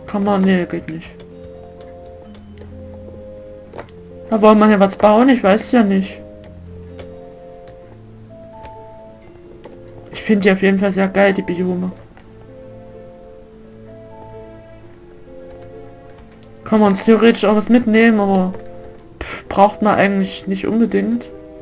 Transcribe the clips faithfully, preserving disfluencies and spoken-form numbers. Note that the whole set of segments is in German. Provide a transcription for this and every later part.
Kann man, nee, geht nicht. Da wollen wir hier was bauen, ich weiß ja nicht. Ich finde die auf jeden Fall sehr geil, die Biome. Kann man uns theoretisch auch was mitnehmen, aber pff, braucht man eigentlich nicht unbedingt.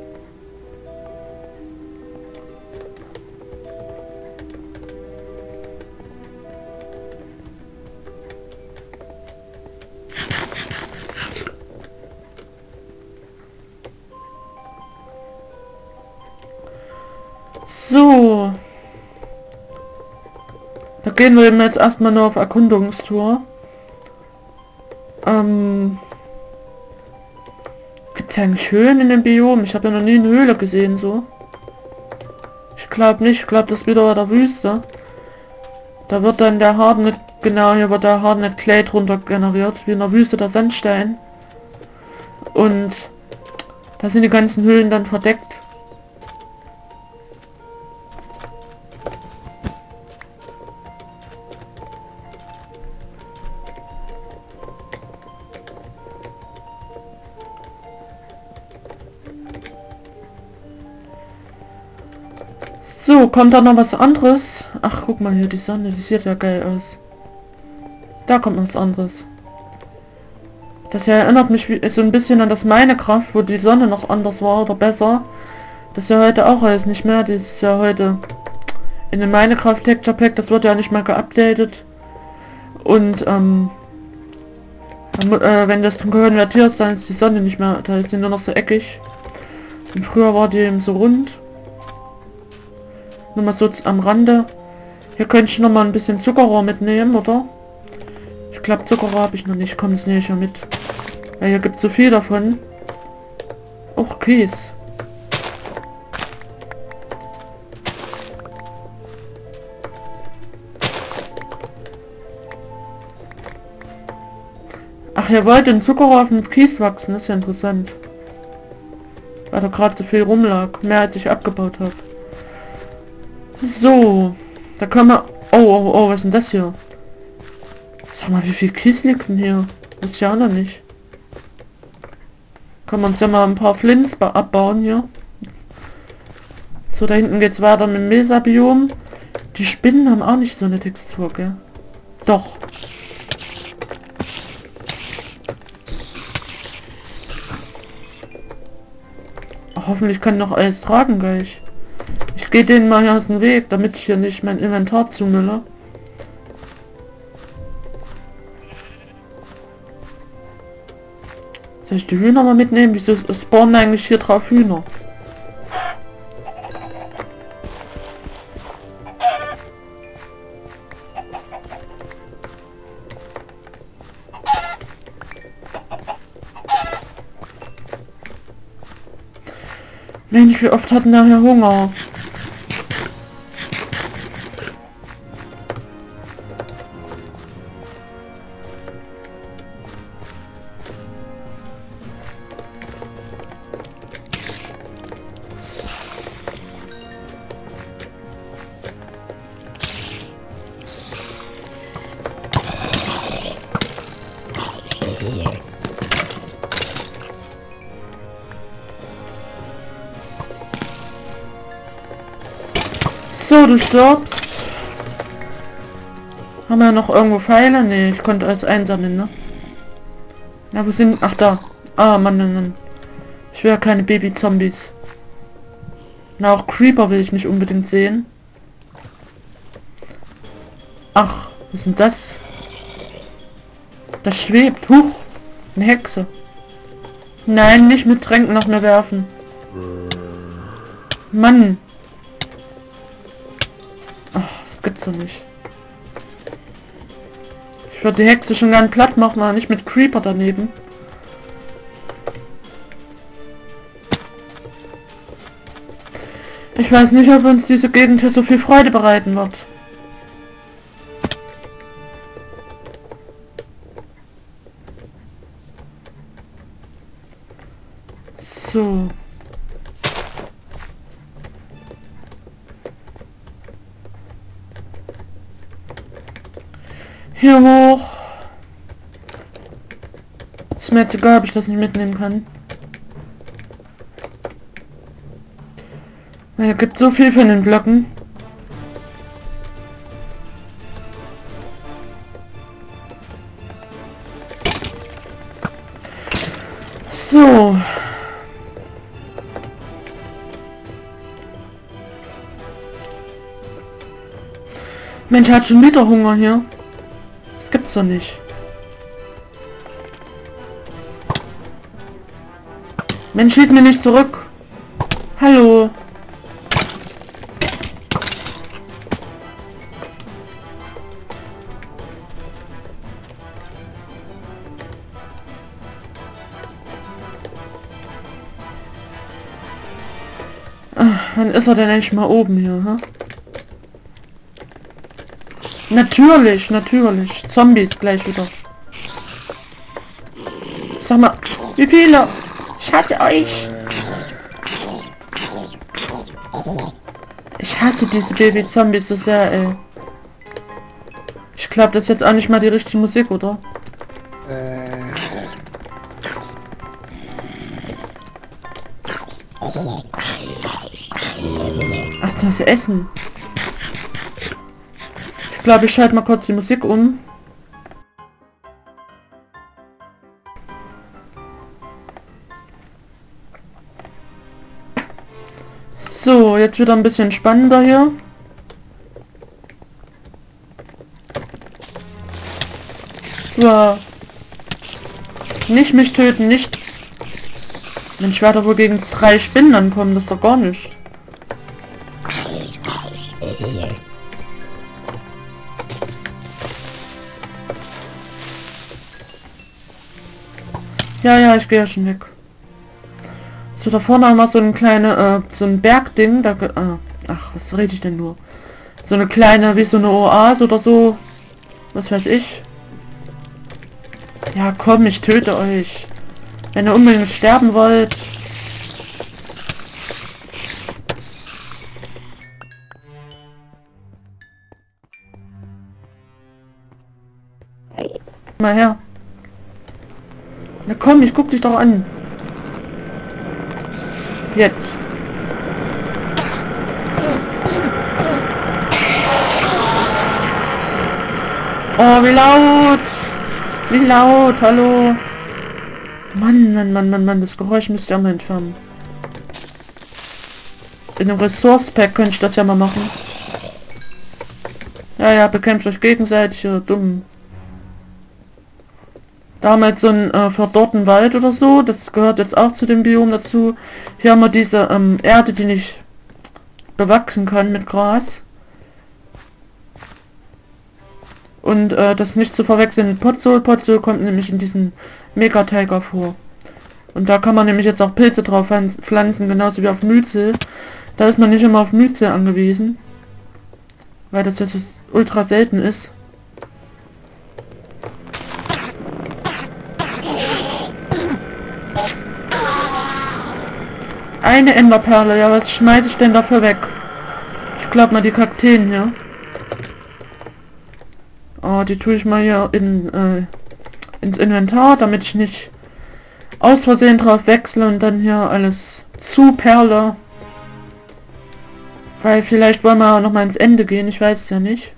So. Da gehen wir eben jetzt erstmal nur auf Erkundungstour. Ähm. Gibt es eigentlich Höhlen in dem Biom? Ich habe ja noch nie eine Höhle gesehen, so. Ich glaube nicht. Ich glaube, das ist wieder bei der Wüste. Da wird dann der Hardenet, genau, hier wird der Hardenet Clay drunter generiert. Wie in der Wüste der Sandstein. Und da sind die ganzen Höhlen dann verdeckt. So, kommt da noch was anderes? Ach, guck mal hier, die Sonne, die sieht ja geil aus. Da kommt noch was anderes. Das hier erinnert mich wie, so ein bisschen an das Minecraft, wo die Sonne noch anders war oder besser. Das ist ja heute auch alles nicht mehr. Das ist ja heute in dem Minecraft Texture Pack, das wird ja nicht mal geupdatet. Und ähm, äh, wenn das konvertiert, dann ist die Sonne nicht mehr, da ist sie nur noch so eckig. Und früher war die eben so rund. Nur mal so am Rande. Hier könnte ich noch mal ein bisschen Zuckerrohr mitnehmen, oder? Ich glaube Zuckerrohr habe ich noch nicht. Komm, das nehme ich ja mit. Weil hier gibt es so viel davon. Och, Kies. Ach, ihr wollt den Zuckerrohr auf dem Kies wachsen, das ist ja interessant. Weil da gerade so viel rumlag. Mehr als ich abgebaut habe. So, da können wir... Oh, oh, oh, was ist denn das hier? Sag mal, wie viel Kies liegt denn hier? Das ist ja noch nicht. Können wir uns ja mal ein paar Flints abbauen hier. So, da hinten geht's weiter mit dem Mesa-Biom. Die Spinnen haben auch nicht so eine Textur, gell? Doch. Oh, hoffentlich kann ich noch alles tragen gleich. Ich gehe denen mal aus dem Weg, damit ich hier nicht mein Inventar zumülle. Soll ich die Hühner mal mitnehmen? Wieso spawnen eigentlich hier drauf Hühner? Mensch, wie oft hatten nachher Hunger? So, du stirbst. Haben wir noch irgendwo Pfeile? Nee, ich konnte alles einsammeln, ne? Na, wo sind... Ach, da. Ah, Mann, Mann, Mann. Ich will ja keine Baby-Zombies. Na, auch Creeper will ich nicht unbedingt sehen. Ach, was ist denn das? Das schwebt. Huch. Eine Hexe. Nein, nicht mit Tränken nach mir werfen. Mann. Ach, das gibt's doch nicht. Ich würde die Hexe schon gern platt machen, aber nicht mit Creeper daneben. Ich weiß nicht, ob uns diese Gegend hier so viel Freude bereiten wird. So. Hier hoch. Ist mir jetzt egal, ob ich das nicht mitnehmen kann. Weil es gibt so viel von den Blöcken. So. Mensch, hat schon wieder Hunger hier. Das gibt's doch nicht. Mensch, schießt mir nicht zurück. Hallo. Ach, wann ist er denn endlich mal oben hier, ha? Natürlich, natürlich. Zombies gleich wieder. Sag mal, wie viele? Ich hasse euch. Ich hasse diese Baby-Zombies so sehr, ey. Ich glaube, das ist jetzt auch nicht mal die richtige Musik, oder? Ach, das Essen. Ich glaube, ich schalte mal kurz die Musik um. So, jetzt wieder ein bisschen spannender hier. So. Nicht mich töten, nicht. Mensch, ich werde wohl gegen drei Spinnen ankommen, das ist doch gar nicht. Ja, ja, ich gehe ja schon weg. So, da vorne haben wir so ein kleine, äh, so ein Bergding, da, äh, ach, was rede ich denn nur? So eine kleine, wie so eine Oase oder so, was weiß ich. Ja, komm, ich töte euch. Wenn ihr unbedingt sterben wollt. Mal her. Na komm, ich guck dich doch an. Jetzt. Oh, wie laut. Wie laut, hallo. Mann, Mann, Mann, Mann, Mann, das Geräusch müsst ihr auch mal entfernen. In dem Resource Pack könnte ich das ja mal machen. Ja, ja, bekämpft euch gegenseitig, ihr dumm. Damals so ein äh, verdorrten Wald oder so, das gehört jetzt auch zu dem Biom dazu. Hier haben wir diese ähm, Erde, die nicht bewachsen kann mit Gras. Und äh, das nicht zu verwechseln mit Podzol. Podzol kommt nämlich in diesen Mega-Tiger vor. Und da kann man nämlich jetzt auch Pilze drauf pflanzen, genauso wie auf Myzel. Da ist man nicht immer auf Myzel angewiesen. Weil das jetzt ultra selten ist. Eine Enderperle, ja, was schmeiße ich denn dafür weg? Ich glaube mal die Kakteen hier. Oh, die tue ich mal hier in, äh, ins Inventar, damit ich nicht aus Versehen drauf wechsle und dann hier alles zu perle. Weil vielleicht wollen wir noch mal ins Ende gehen, ich weiß es ja nicht.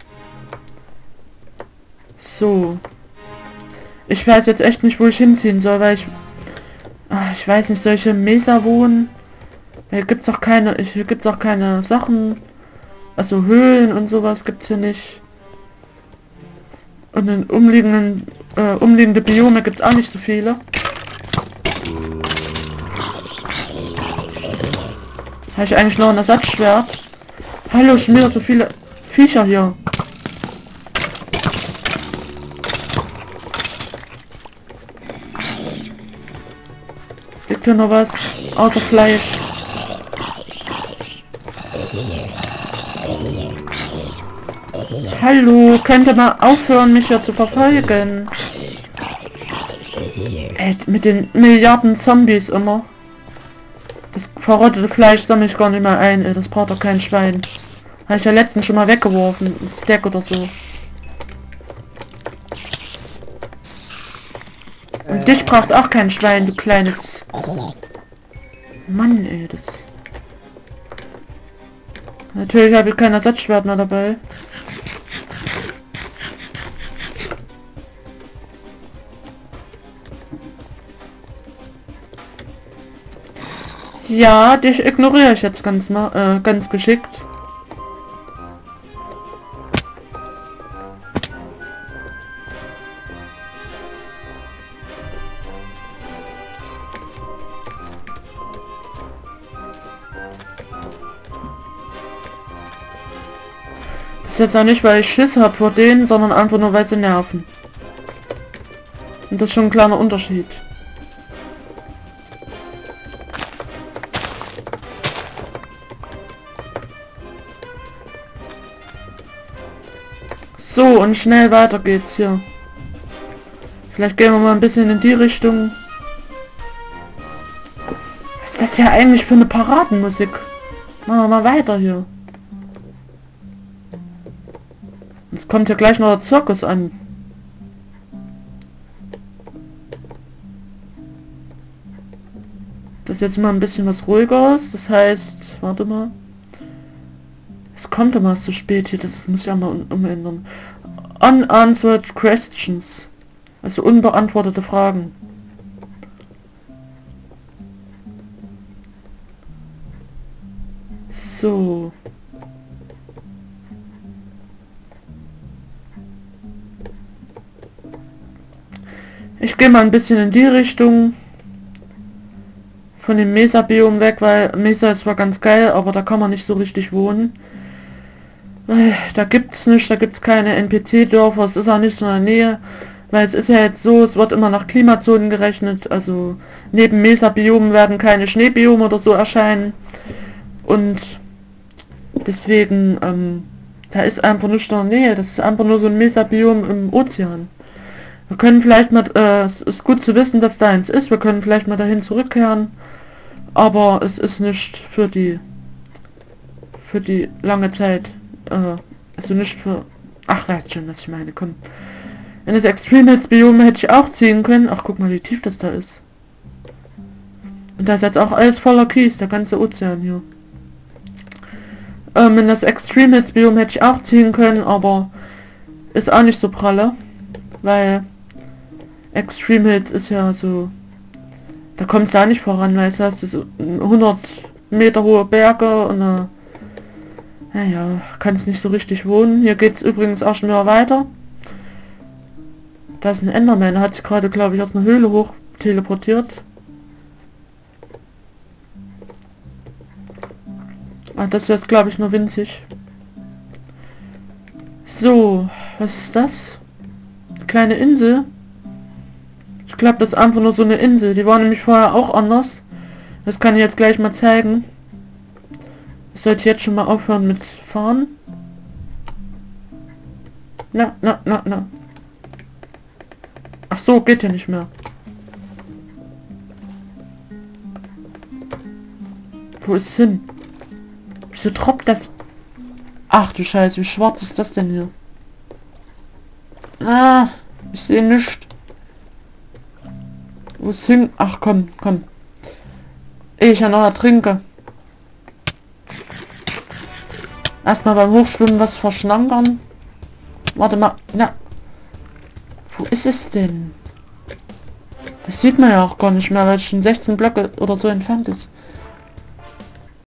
So. Ich weiß jetzt echt nicht, wo ich hinziehen soll, weil ich... Ach, ich weiß nicht, solche Mesa wohnen. Hier gibt's auch keine, hier gibt's auch keine Sachen, also Höhlen und sowas gibt's hier nicht. Und in umliegenden, äh, umliegende Biome gibt's auch nicht so viele. Habe ich eigentlich noch ein Ersatzschwert? Hallo, schon wieder so viele Viecher hier. Liegt hier noch was? Außer Fleisch. Hallo, könnt ihr mal aufhören, mich hier zu verfolgen? Ey, mit den Milliarden Zombies immer. Das verrottete Fleisch sammle ich gar nicht mehr ein, ey. Das braucht doch kein Schwein. Habe ich ja letztens schon mal weggeworfen. Ein Steak oder so. Und dich braucht auch kein Schwein, du kleines... Mann, ey, das... Natürlich habe ich kein Ersatzschwert mehr dabei. Ja, dich ignoriere ich jetzt ganz mal, äh, ganz geschickt. Das ist jetzt auch nicht, weil ich Schiss habe vor denen, sondern einfach nur, weil sie nerven. Und das ist schon ein kleiner Unterschied. So, und schnell weiter geht's hier. Vielleicht gehen wir mal ein bisschen in die Richtung. Was ist das hier eigentlich für eine Paradenmusik? Machen wir mal weiter hier. Jetzt kommt ja gleich noch der Zirkus an. Das ist jetzt mal ein bisschen was ruhigeres. Das heißt, warte mal. Es kommt immer zu spät hier, das muss ich einmal um umändern. Unanswered questions. Also unbeantwortete Fragen. So. Ich gehe mal ein bisschen in die Richtung. Von dem Mesa-Biom weg, weil Mesa ist zwar ganz geil, aber da kann man nicht so richtig wohnen. Da gibt's nicht, da gibt's keine N P C-Dörfer, es ist auch nicht so in der Nähe, weil es ist ja jetzt so, es wird immer nach Klimazonen gerechnet, also neben Mesa-Biomen werden keine Schneebiome oder so erscheinen und deswegen, ähm, da ist einfach nicht in der Nähe, das ist einfach nur so ein Mesa-Biom im Ozean. Wir können vielleicht mal, äh, es ist gut zu wissen, dass da eins ist, wir können vielleicht mal dahin zurückkehren, aber es ist nicht für die, für die lange Zeit. Also nicht für... Ach, weißt schon, was ich meine, komm. In das Extreme Hits Biom hätte ich auch ziehen können. Ach, guck mal, wie tief das da ist. Und da ist jetzt auch alles voller Kies, der ganze Ozean hier. Ähm, in das Extreme Hits Biom hätte ich auch ziehen können, aber ist auch nicht so pralle. Weil Extreme Hits ist ja so... Da kommt es da nicht voran, weil es hast so hundert Meter hohe Berge und eine... Naja, kann es nicht so richtig wohnen. Hier geht es übrigens auch schon wieder weiter. Da ist ein Enderman, der hat sich gerade, glaube ich, aus einer Höhle hoch teleportiert. Ah, das ist jetzt, glaube ich, nur winzig. So, was ist das? Eine kleine Insel. Ich glaube, das ist einfach nur so eine Insel. Die war nämlich vorher auch anders. Das kann ich jetzt gleich mal zeigen. Ich sollte jetzt schon mal aufhören mit fahren. Na, na, na, na. Ach so, geht ja nicht mehr. Wo ist es hin? Wieso tropft das? Ach du Scheiße, wie schwarz ist das denn hier? Ah, ich sehe nichts. Wo ist hin? Ach komm, komm. Ehe ich ja noch ertrinke. Erstmal beim Hochschwimmen was verschnankern. Warte mal. Na. Wo ist es denn? Das sieht man ja auch gar nicht mehr, weil es schon sechzehn Blöcke oder so entfernt ist.